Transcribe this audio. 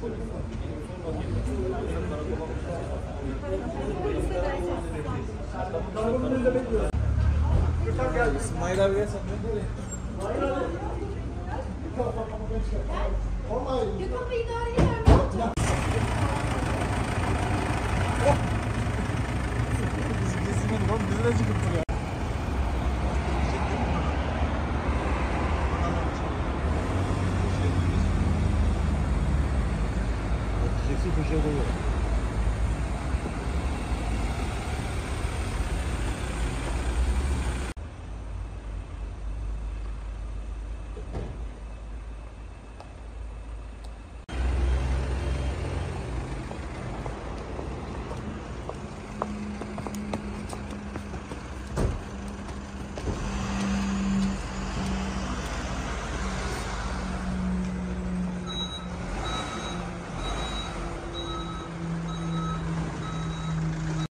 İsmail abi gel sen de. Gökhan Bey idare eder mi? Ne oldu? Bizi gezmedik oğlum. Biz de çıkıp duruyor. Köşeye koyuyor.